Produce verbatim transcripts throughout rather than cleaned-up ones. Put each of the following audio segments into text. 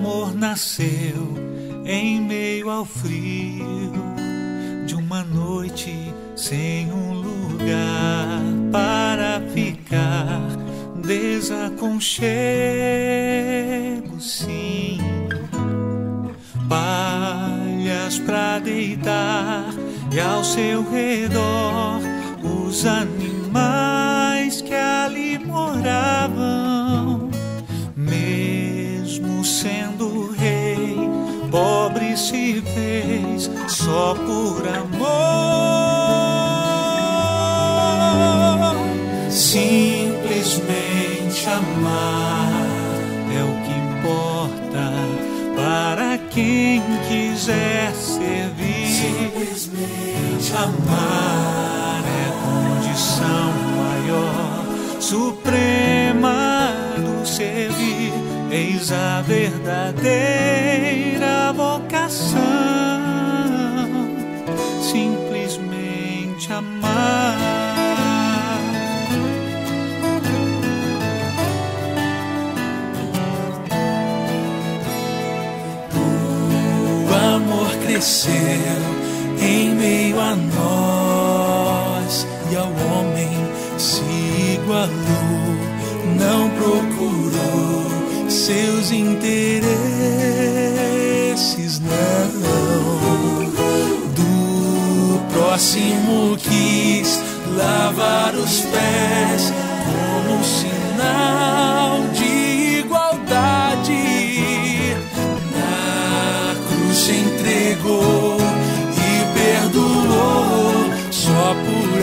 amor nasceu em meio ao frio de uma noite sem um lugar para ficar. Desaconchego, sim, palhas pra deitar e ao seu redor os animais que ali moravam. Mesmo sendo rei, pobre se fez só por amor. Simplesmente amar é o que importa para quem quiser servir. Simplesmente amar é condição maior, suprema do servir. Eis a verdadeira vocação. Simplesmente amar. Cresceu em meio a nós e ao homem se igualou, não procurou seus interesses, não. Do próximo quis lavar os pés como um sinal de igualdade. Se entregou e perdoou só por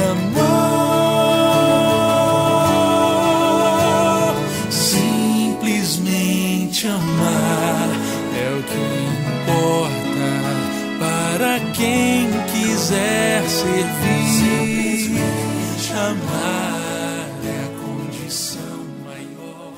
amor. Simplesmente amar é o que importa para quem quiser servir. Simplesmente amar é a condição maior.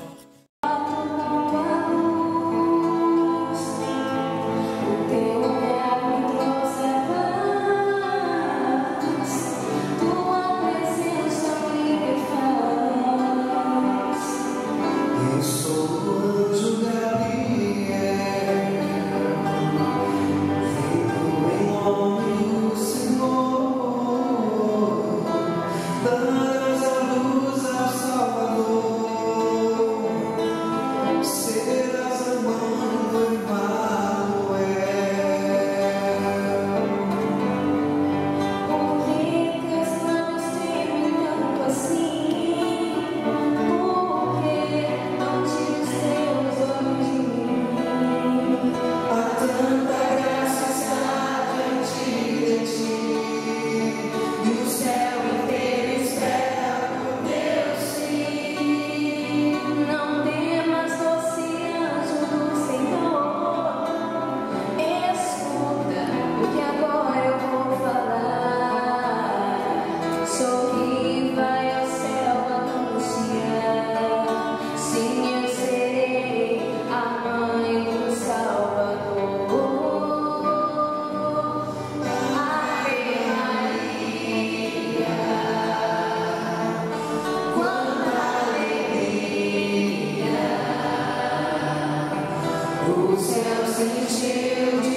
O céu se encheu de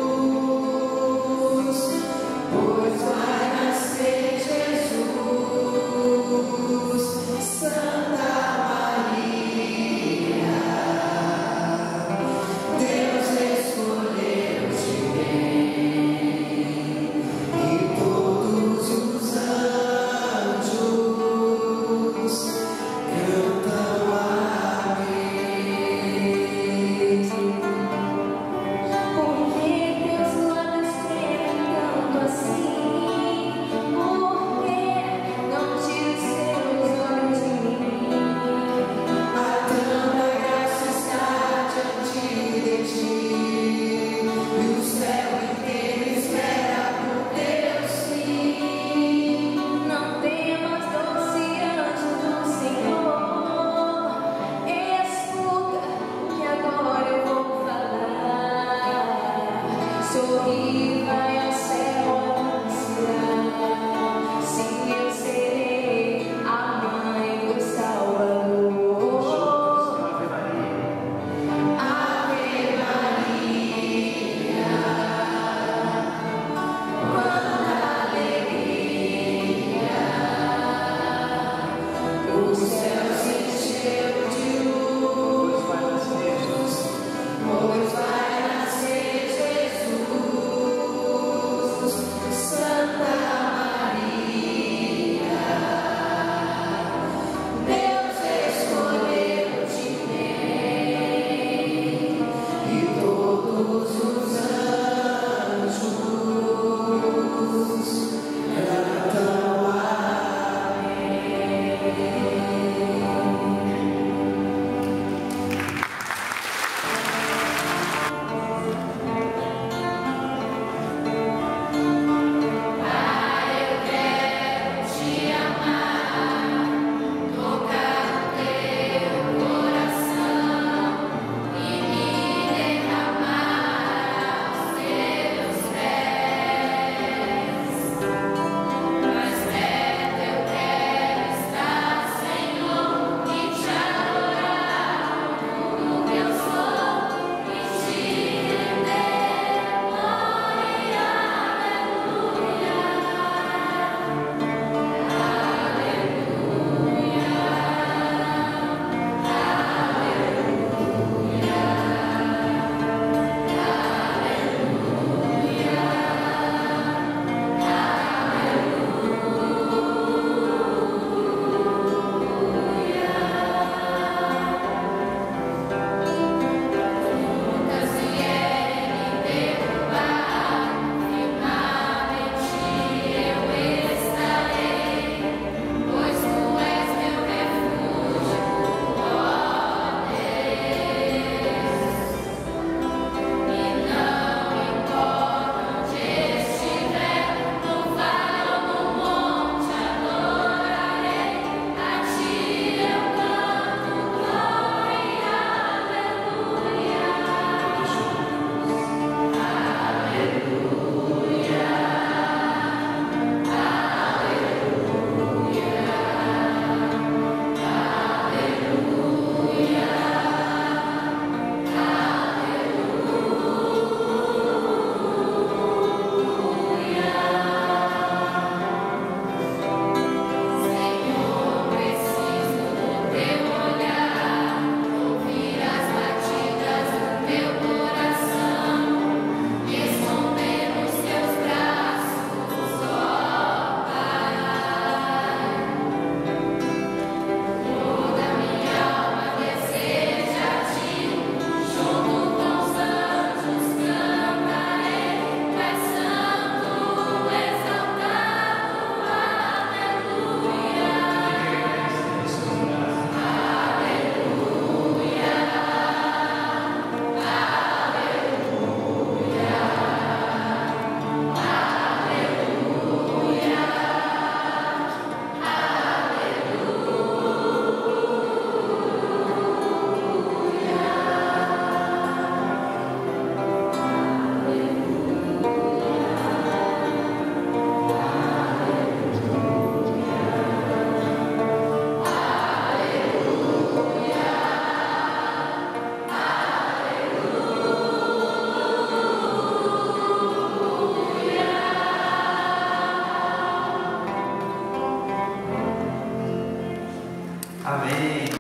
luz, pois vai nascer Jesus. Santa Maria, Deus escolheu-te bem, e todos os anjos cantam amém. Porque Amém.